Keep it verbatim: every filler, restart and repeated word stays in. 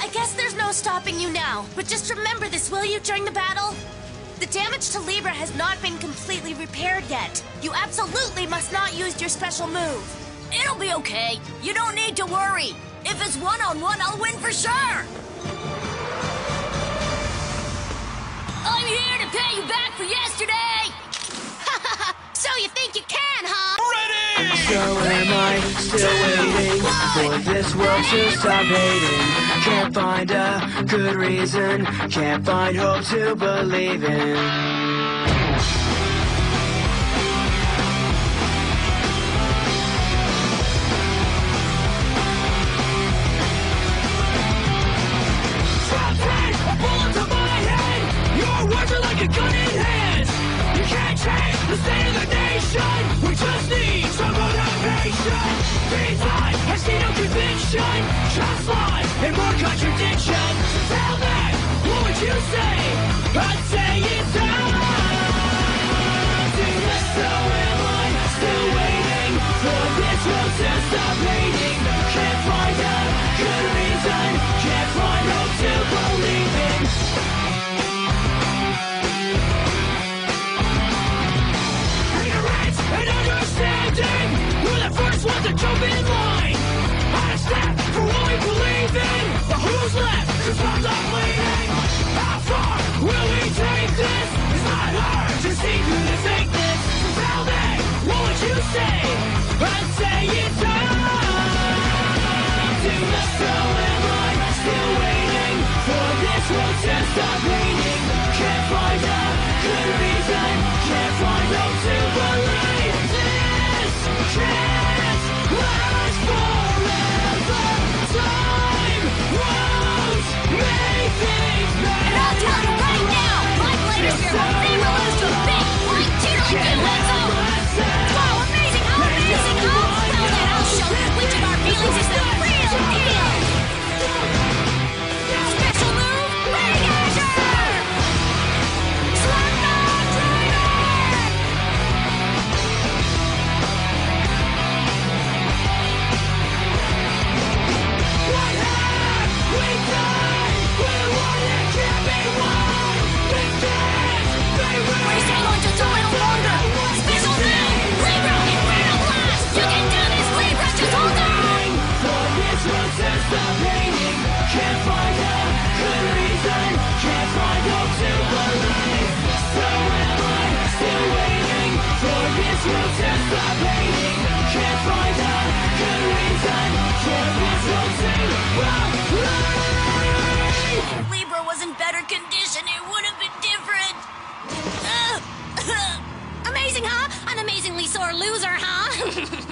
I guess there's no stopping you now. But just remember this, will you, during the battle? The damage to Libra has not been completely repaired yet. You absolutely must not use your special move. It'll be okay. You don't need to worry. If it's one-on-one, I'll win for sure. I'm here to pay you back for yesterday. So you think you can, huh? Ready! So am I still waiting for this world to stop hating? Can't find a good reason, can't find hope to believe in. A gun in hand. You can't change the state of the nation. We just need some motivation. Meantime, I see no conviction. Just lies and more contradiction. So tell me, what would you say? I'd say it's time to let so am I still waiting for this world to stop hating. Can't find a good reason. Can't find hope to believe in. And understanding, we're the first ones to jump in line. On a step for what we believe in. But who's left to stop the bleeding? How far will we take this? It's not hard to see through the fakeness. So tell me, what would you say? I'd say it's time to let go. Am I still waiting for this world to stop hating? Can't find a good reason. Can't find hope to believe. Can't last forever. Time won't make things better. And I'll tell you right now, my Bladers here will never lose to a big, white cheater like you, Enso. Wow, amazing, how amazing, huh? Well then, I'll show you which of our feelings is the real deal. Special move, Big Asher! Slapdog Driver! What have we done? We're one that can't be won. We can't be won. We're staying on just a little longer. Special move, Libra Inferno Blast. You can do this, Libra. Just hold on. For this world to stop hating. Can't find a good reason. Can't find hope to believe. So am I still waiting for this world to stop hating? Can't find a good reason for this world to believe. If Libra was in better condition, it would have been different. Amazing, huh? An amazingly sore loser, huh?